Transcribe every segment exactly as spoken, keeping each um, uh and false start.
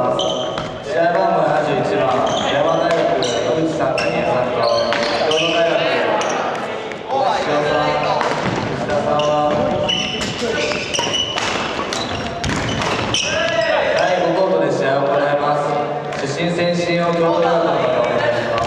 ます。試合番号ななじゅういちばん、山大学野口さんかにえさんと、京都大学石尾さん、石田さんはだいごコートで試合を行います。主審先進を京都大学の方お願いします。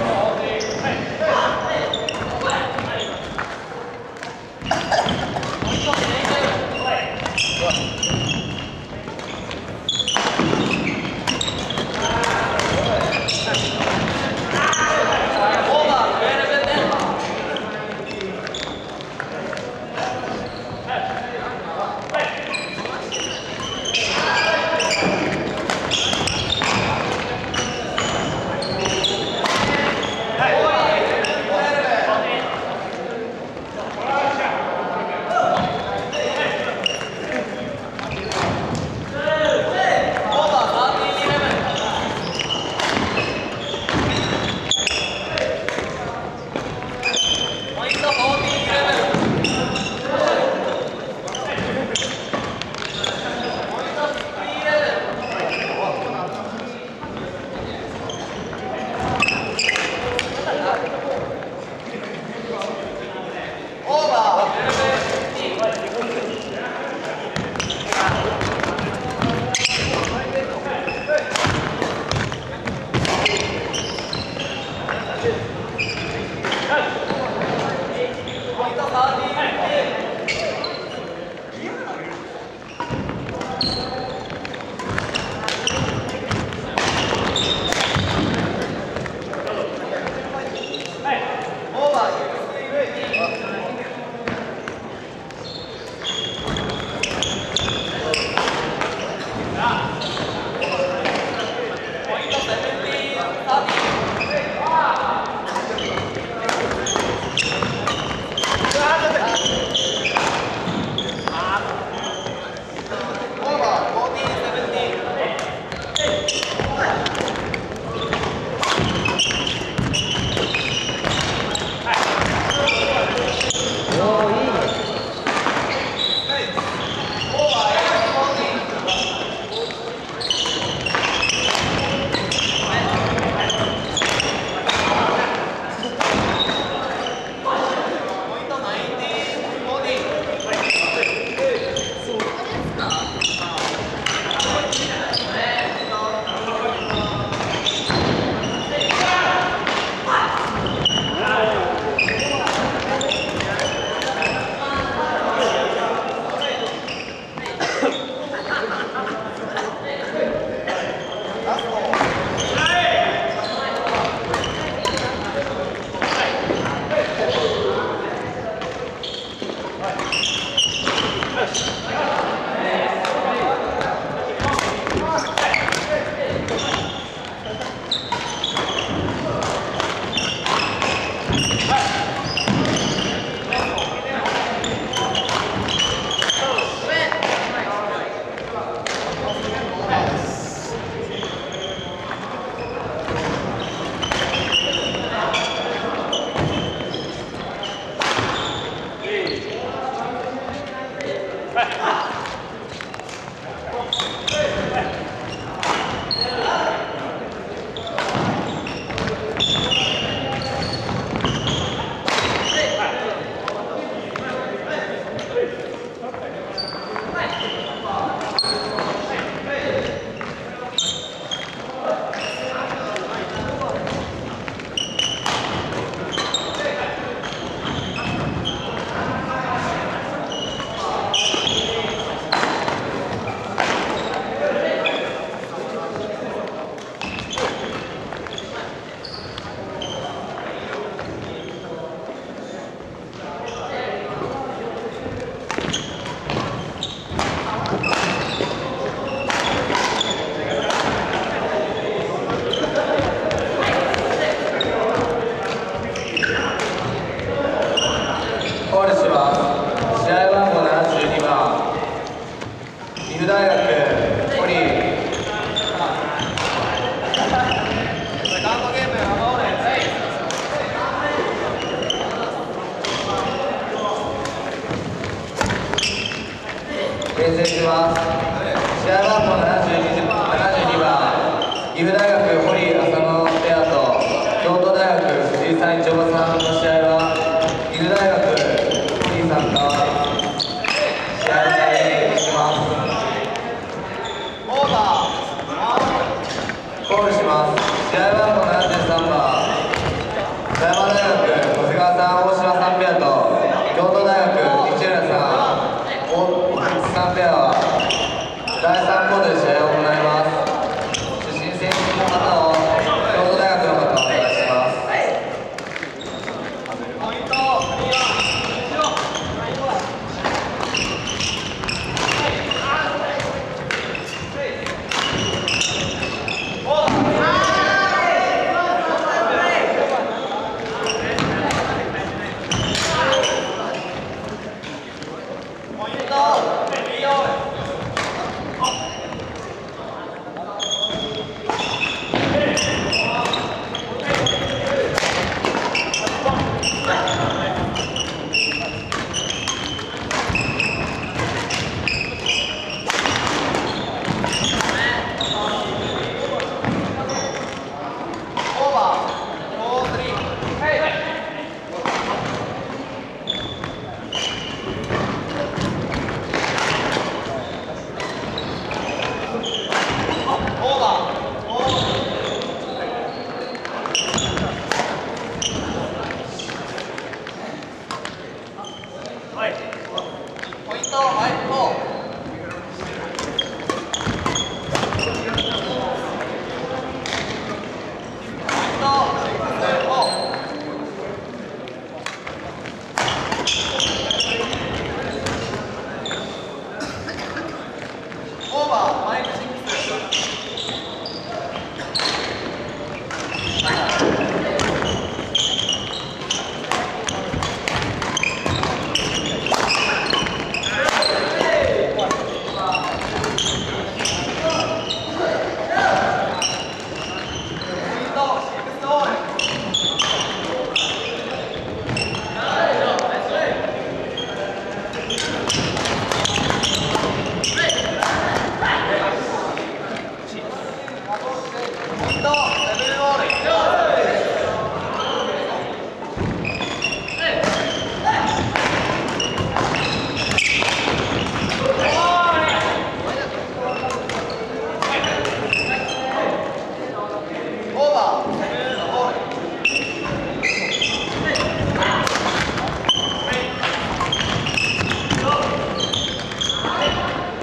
塩場さんの試合は岐阜大学 T さんが試合を開始します。コールします。試合番号ななじゅうさんばん富山大学小瀬川さん大島さんペアと京都大学市浦さん大津さんペアはだいさんコートで試合を行います。主審選手の方を京都大学の方お願いします。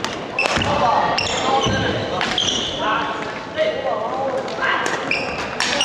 オ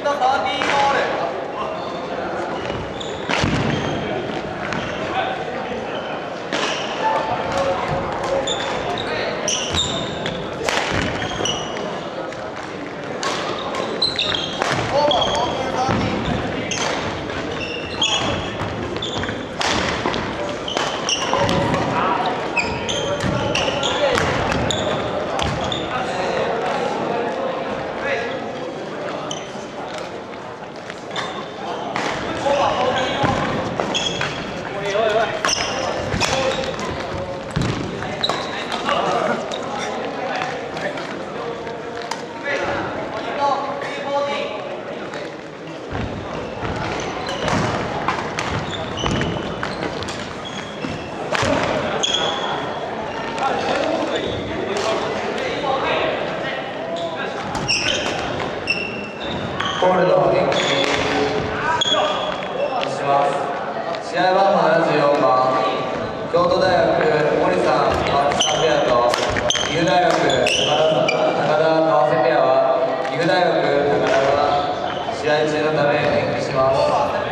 コールド延期します。試合番号ななじゅうよんばん、京都大学森さん・川内さんペアと岐阜大学高田川瀬ペアは岐阜大学高田が試合中のため延期します。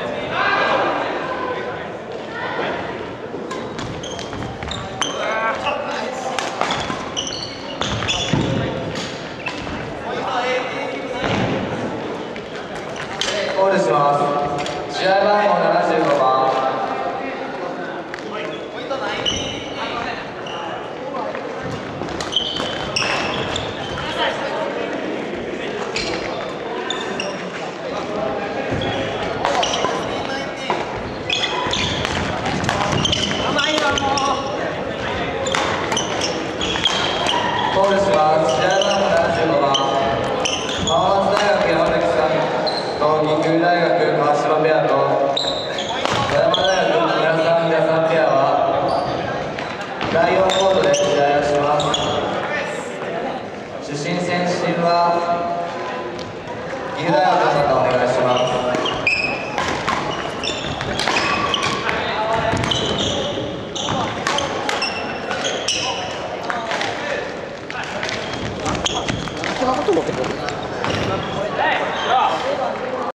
コールします。試合番号ななじゅうごばん、コールします。試合番号ななじゅうごばん、浜松大学山崎さんと岐阜大学川島ペアと富山大学木村さん、皆さんペアはだいよんコートで試合をします。主審・先進は岐阜大学の